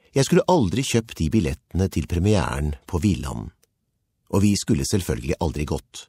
Jeg skulle aldri kjøpt de billettene til premieren på Villanden, og vi skulle selvfølgelig aldri gått.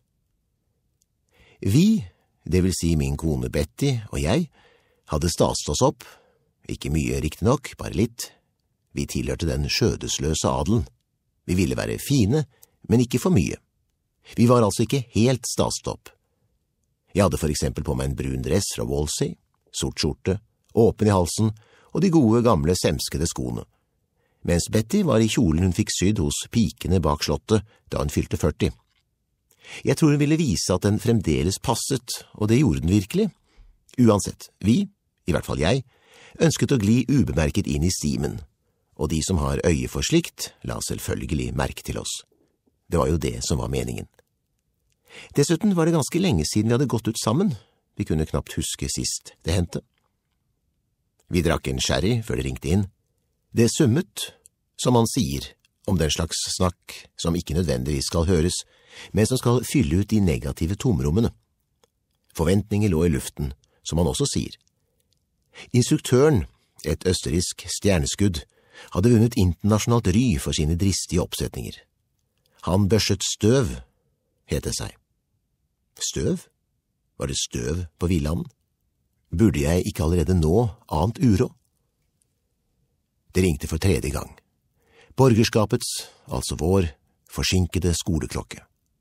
Vi, det vil si min kone Betty og jeg, hadde staset oss opp, ikke mye riktig nok, bare litt. Vi tilhørte den skjødesløse adelen. Vi ville være fine, men ikke for mye. Vi var altså ikke helt staset opp. Jeg hadde for eksempel på meg en brun dress fra Wolsey, sort skjorte, åpen i halsen og de gode gamle semskede skoene, mens Betty var i kjolen hun fikk sydd hos pikene bak slottet da hun fylte 40. Jeg tror hun ville vise at den fremdeles passet, og det gjorde den virkelig. Uansett, vi, i hvert fall jeg, ønsket å gli ubemerket inn i stimen, og de som har øye for slikt, la selvfølgelig merke til oss. Det var jo det som var meningen. Dessuten var det ganske lenge siden vi hadde gått ut sammen. Vi kunne knapt huske sist det hendte. Vi drakk en sherry før det ringte inn. Det summet, som man sier, om den slags snakk som ikke nødvendigvis skal høres, men som skal fylle ut de negative tomrommene. Forventninger lå i luften, som man også sier. Instruktøren, et østerriksk stjerneskudd, hadde vunnet internasjonalt ry for sine dristige oppsetninger. Han børstet støv, het det seg. Støv? Var det støv på Villanden? Burde jeg ikke allerede nå ant uro? Det ringte for 3. gang. Borgerskapets, altså vår, forsinkede skoleklokke.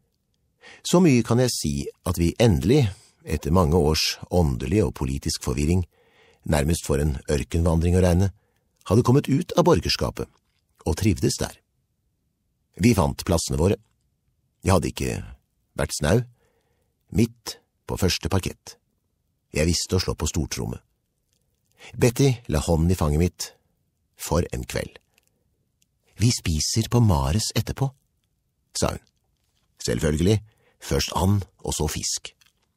Så mye kan jeg si at vi endelig, etter mange års åndelig og politisk forvirring, nærmest for en ørkenvandring å regne, hadde kommet ut av borgerskapet og trivdes der. Vi fant plassene våre. Jeg hadde ikke vært snau, midt på første parkett. Jeg visste å slå på stortrommet. Betty la hånden i fanget mitt. For en kveld. Vi spiser på Mares etterpå, sa hun. Selvfølgelig, først and og så fisk.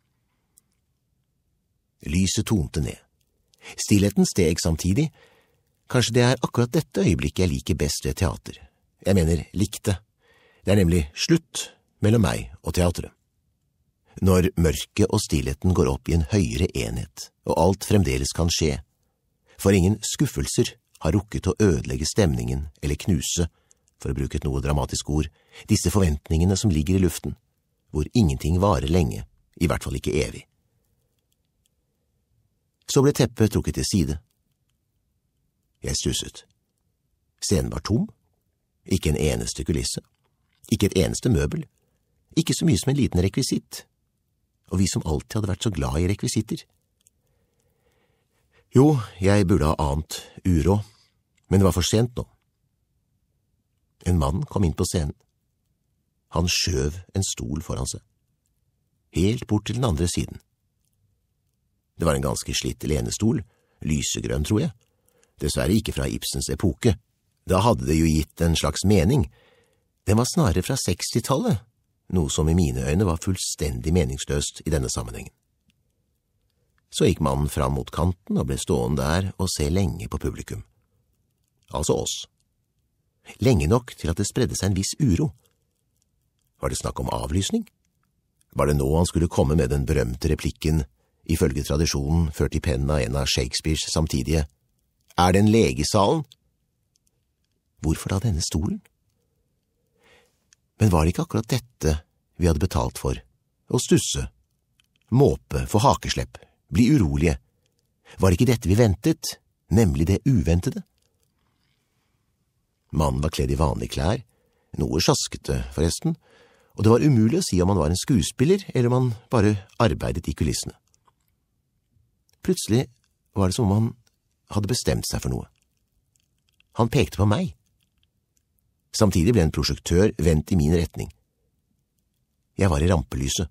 Lyset tonte ned. Stillheten steg samtidig. Kanskje det er akkurat dette øyeblikket jeg liker best ved teater. Jeg mener likte. Det er nemlig slutt mellom meg og teatret. Når mørket og stillheten går opp i en høyere enhet, og alt fremdeles kan skje, for ingen skuffelser har rukket å ødelegge stemningen eller knuse, for å bruke et noe dramatisk ord, disse forventningene som ligger i luften, hvor ingenting varer lenge, i hvert fall ikke evig. Så ble teppet trukket til side. Jeg stusset. Scenen var tom. Ikke en eneste kulisse. Ikke et eneste møbel. Ikke så mye som en liten rekvisitt. Og vi som alltid hadde vært så glad i rekvisitter. Jo, jeg burde ha ant uro, men det var for sent nå. En mann kom inn på scenen. Han skjøv en stol foran seg. Helt bort til den andre siden. Det var en ganske slitt lenestol, lysegrønn, tror jeg. Dessverre ikke fra Ibsens epoke. Da hadde det jo gitt en slags mening. Den var snarere fra 60-tallet, noe som i mine øyne var fullstendig meningsløst i denne sammenhengen. Så gikk mannen fram mot kanten og ble stående der og se lenge på publikum. Altså oss. Lenge nok til at det spredde seg en viss uro. Var det snakk om avlysning? Var det nå han skulle komme med den berømte replikken, ifølge tradisjonen ført i pennen av en av Shakespeares samtidige? Er det en lege i salen? Hvorfor da denne stolen? Men var det ikke akkurat dette vi hadde betalt for? Å stusse, måpe, få hakeslepp, bli urolige. Var det ikke dette vi ventet, nemlig det uventede? Mannen var kledd i vanlige klær, noe sjaskete forresten, og det var umulig å si om han var en skuespiller eller om han bare arbeidet i kulissene. Plutselig var det som om han hadde bestemt seg for noe. Han pekte på meg. Samtidig ble en prosjektør vendt i min retning. Jeg var i rampelyset.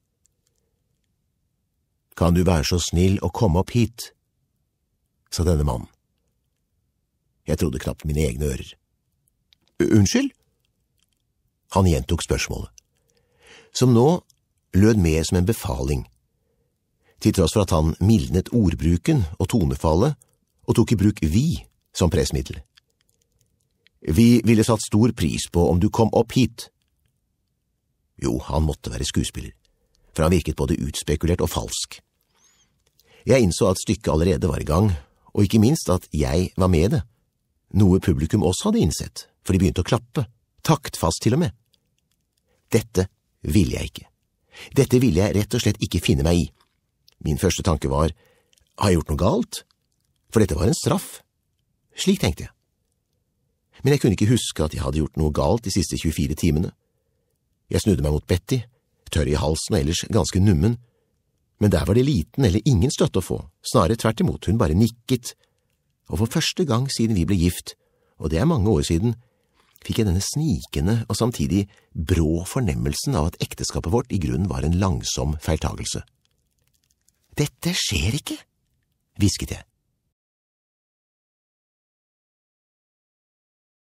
Kan du være så snill å komme opp hit, sa denne mannen. Jeg trodde knapt mine egne ører. Unnskyld? Han gjentok spørsmålet, som nå lød mer som en befaling, til tross for at han mildnet ordbruken og tonefallet og tok i bruk vi som pressmiddel. Vi ville satt stor pris på om du kom opp hit. Jo, han måtte være skuespiller, for han virket både utspekulert og falsk. Jeg innså at stykket allerede var i gang, og ikke minst at jeg var med det, noe publikum også hadde innsett, for de begynte å klappe, taktfast til og med. Dette ville jeg ikke. Dette ville jeg rett og slett ikke finne meg i. Min første tanke var, har jeg gjort noe galt? For dette var en straff. Slik tenkte jeg. Men jeg kunne ikke huske at jeg hadde gjort noe galt de siste 24 timene. Jeg snudde meg mot Betty, tørr i halsen og ellers ganske nummen, men der var det liten eller ingen støtte å få, snarere tvert imot, hun bare nikket. Og for første gang siden vi ble gift, og det er mange år siden, fikk jeg denne snikende og samtidig brå fornemmelsen av at ekteskapet vårt i grunnen var en langsom feiltagelse. Dette skjer ikke, hvisket jeg.